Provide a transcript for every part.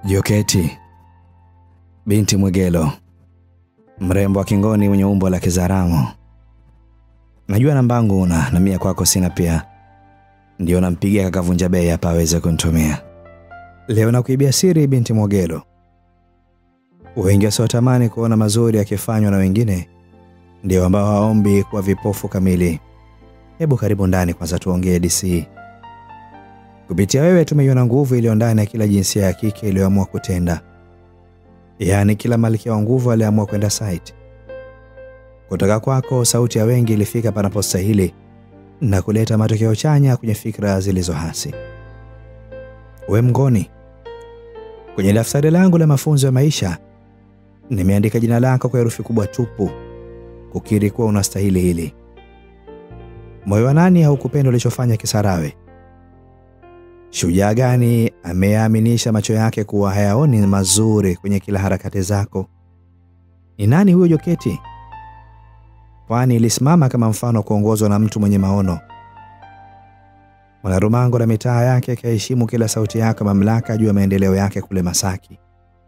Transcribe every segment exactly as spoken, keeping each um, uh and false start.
Jokate binti Mwegelo, mrembo wa kingoni mwenye umbo la kizaramo. Najua nambangu una na mia kwako sina pia. Ndio nampigia kakavunja bei hapa aweze kunitumia. Leo nakuibia siri binti Mwegelo. Wengi wasiotamani kuona mazuri yakifanywa na wengine ndio ambao haombi kuwa vipofu kamili. Hebu karibu ndani kwanza tuongee D C. Kupitia wewe tumeiona nguvu iliyo ndani ya kila jinsia ya kike iliyoamua kutenda. Yaani kila malkia wa nguvu aliamua kwenda site. Kutoka kwako sauti ya wengi ilifika panapostahili na kuleta matokeo chanya kwenye fikra zilizo hasi. We mngoni, kwenye daftari langu la mafunzo ya maisha nimeandika jina lako kwa herufi kubwa tupu, kukiri kuwa unastahili hili. Moyo wa nani haukupenda ulichofanya Kisarawe? Shujaa gani ameaminisha macho yake kuwa hayaoni mazuri kwenye kila harakati zako? Ni nani huyo Jokate? Kwani ilisimama kama mfano kuongozwa na mtu mwenye maono. Mwanarumango na mitaa yake kaheshimu kila sauti yako mamlaka juu ya maendeleo yake kule Masaki.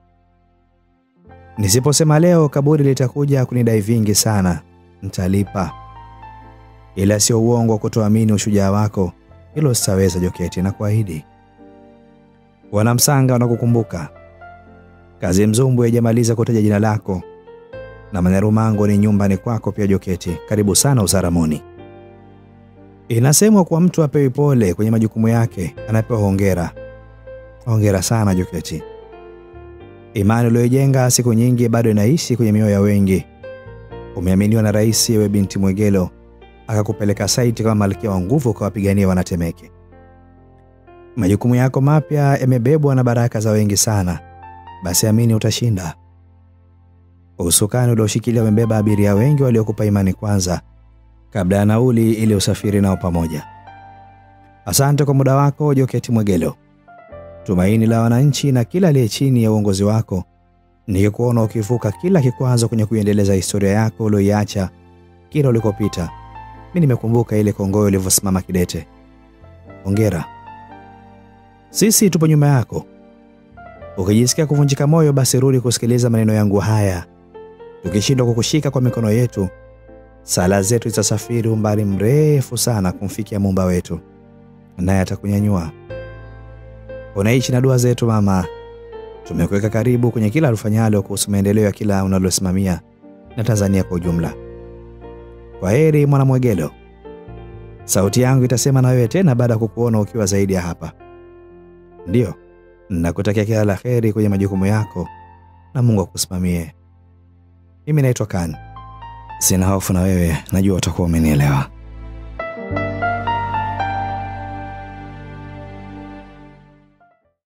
Nisiposema leo kaburi litakuja kunidai vingi sana, nitalipa. Ila sio uongo kutoamini ushujaa wako. Hilo sitaweza Jokate, na kuahidi. Wanamsanga wanakukumbuka. Kazi mzumbu haijamaliza kutaja jina lako. Na Mwanarumango ni nyumbani kwako pia Jokate. Karibu sana Usaramoni. Inasemwa kwa mtu apewi pole kwenye majukumu yake, anapewa hongera. Hongera sana Jokate. Imani uliyojenga siku nyingi bado inaishi kwenye mioyo ya wengi. Umeaminiwa na rais wewe binti Mwegelo, akakupeleka site kama malkia wa nguvu kwa wapigania wanatemeke. Majukumu yako mapya yamebebwa na baraka za wengi sana. Basi amini utashinda. Usukani ulioshikilia umebeba abiria wengi waliokupa imani kwanza kabla ya nauli ili usafiri nao pamoja. Asante kwa muda wako Jokate Mwegelo. Tumaini la wananchi na kila aliye chini ya uongozi wako ni kuona ukivuka kila kikwazo kwenye kuendeleza historia yako uliyoiacha kila ulikopita. Mimi nimekumbuka ile kongoyo ulivyosimama kidete. Hongera. Sisi tupo nyuma yako. Ukijisikia kuvunjika moyo basi rudi kusikiliza maneno yangu haya. Tukishindwa kukushika kwa mikono yetu, sala zetu zitasafiri umbali mrefu sana kumfikia Muumba wetu, naye atakunyanyua. Unaishi na dua zetu mama. Tumekuweka karibu kwenye kila ufanyalo kuhusu maendeleo ya kila unalosimamia na Tanzania kwa ujumla. Kwaheri mwana Mwegelo. Sauti yangu itasema na wewe tena baada ya kukuona ukiwa zaidi ya hapa. Ndio, nakutakia kila la kheri kwenye majukumu yako na Mungu akusimamie. Mimi naitwa Khan. Sina hofu na wewe, najua utakuwa umenielewa.